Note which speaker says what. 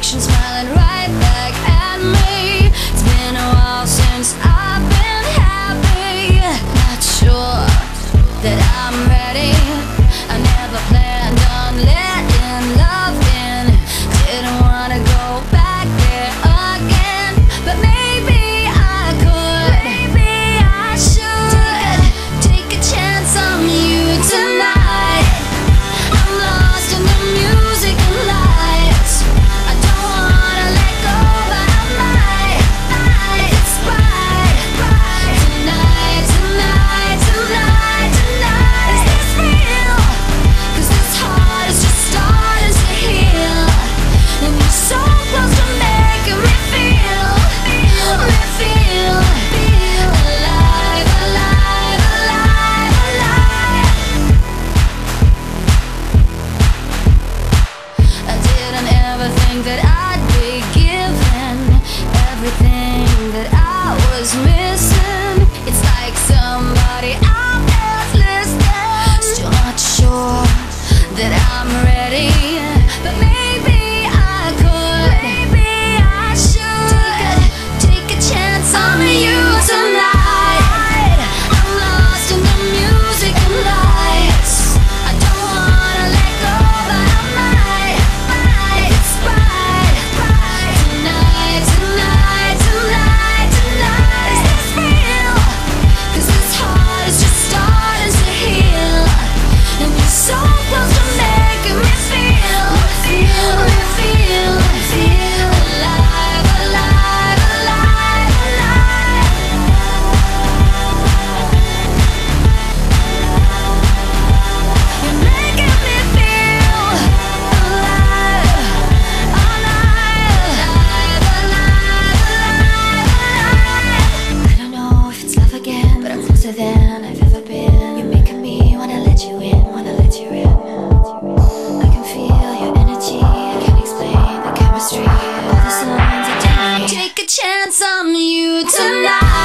Speaker 1: reflection smiling right back at me. It's been a while since I've been happy. Not sure that I'm ready. I never planned on letting love in. Didn't wanna go back there again, but maybe I could. Maybe I should take a chance on you tonight. I'm lost in the music and lights. I don't wanna let go, but I might. It's right. Tonight, tonight, tonight, tonight. Is this real? 'Cause this heart is just starting to heal, and you're so close to making me feel alive, alive, alive, alive. I didn't ever think that I'd be given everything that I was missing. It's like somebody out there's listening. Still not sure that I'm ready, but maybe I could. Maybe I should take a chance on you tonight. I'm lost in the music and lights. I don't wanna let go, but I might. It's right. Tonight, tonight, tonight, tonight. Is this real? 'Cause this heart is just starting to heal, and you're so close to making me feel alive, alive, alive, alive. You're making me feel alive, alive, alive, alive. I don't know if it's love again, but I'm closer than I've ever been. You're making me wanna let you in, wanna let you in. I can feel your energy, I can't explain the chemistry. All the signs are telling me take a chance on you tonight.